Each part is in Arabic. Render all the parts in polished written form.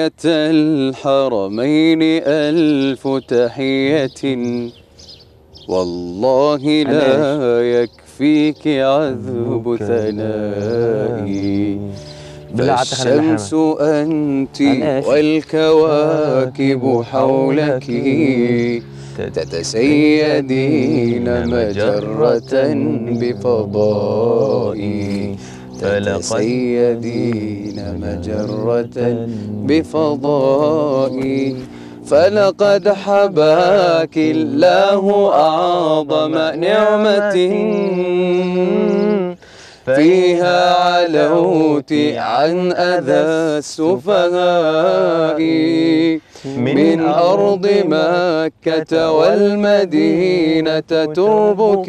بنية الحرمين ألف تحية، والله لا يكفيك عذب ثنائي. فالشمس أنت والكواكب حولك تتسيدين مجرة بفضائي، تتسيدين مجرة بفضائي. فلقد حباك الله أعظم نعمة، فيها علوت عن أذى السفهاء. من أرض مكة والمدينة تربك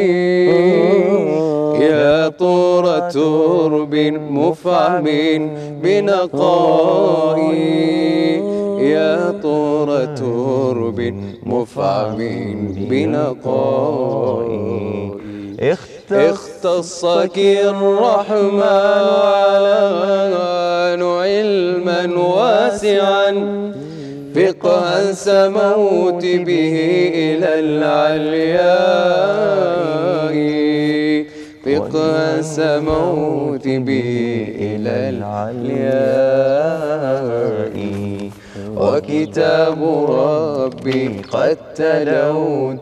يا طور ترب مفعم بنقائي، يا طور ترب مفعم بنقائي. اختصك الرحمن علما واسعا، فقها سموت به إلى العلياء، فقها سموت به إلى العلياء. وكتاب ربي قد تلوت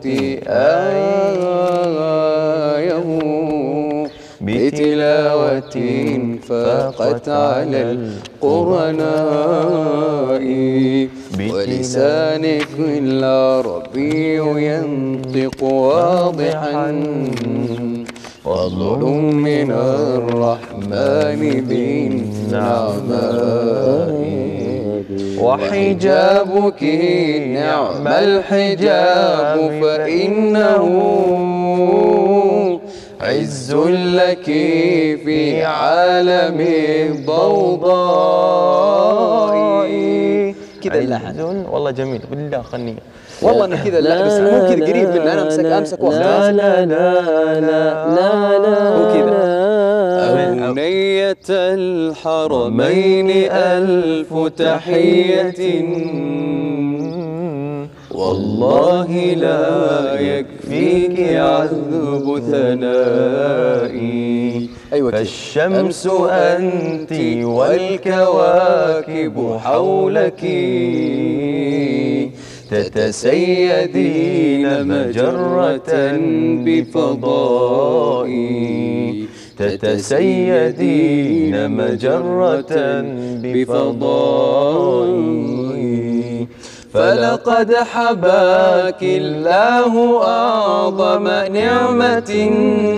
آيه، بتلاوة فاقت على القرناء. ولسانك العربي ينطق واضحا، فضل من الرحمن بالنعماء. وحجابك نعم الحجاب، فإنه عز لك في عالم الضوضاء. كذا اللحن والله جميل بالله خلني والله انا كذا اللحن بس مو كذا قريب مني، انا امسك واحد لا لا لا لا لا لا مو كذا. بنية الحرمين ألف تحية، والله لا يكفيك عذب ثنائي. فالشمس أنت والكواكب حولك تتسيدين مجرة بفضائي، تتسيدين مجرة بفضائي. فلقد حباك الله أعظم نعمة،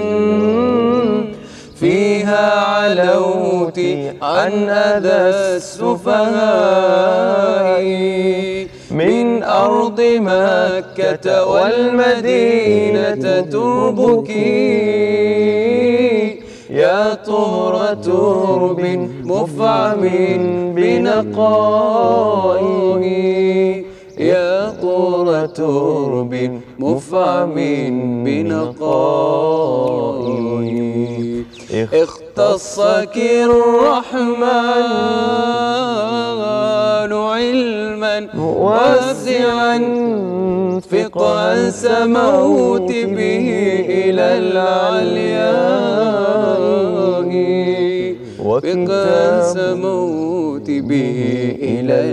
فيها علوت عن أذى السفهاء. من أرض مكة والمدينة تربك يا طهر ترب مفعم بنقائي، يا طهر ترب مفعم بنقائي. اختصك الرحمن علما واسعا، فقها سموت به إلى العلياء، فقها سموت به إلى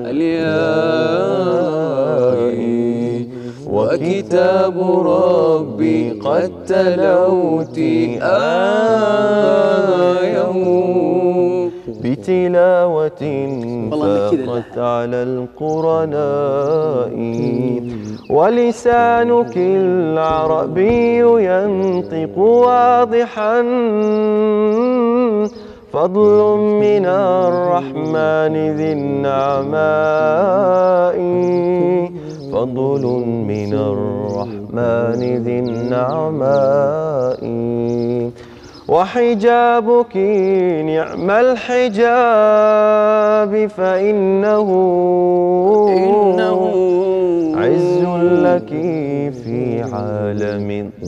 العلياء. وكتاب ربي قد تلوت آيه، بتلاوة فاقت على القرناء. ولسانك العربي ينطق واضحا، فضل من الرحمن ذي النعماء، فضل من الرحمن ذي النعماء. وحجابك نعم الحجاب فإنه عز لك في عالم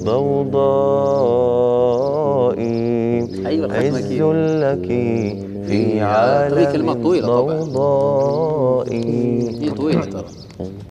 الضوضاء. عز لك في عالم الضوضاء. هي طويلة ترى.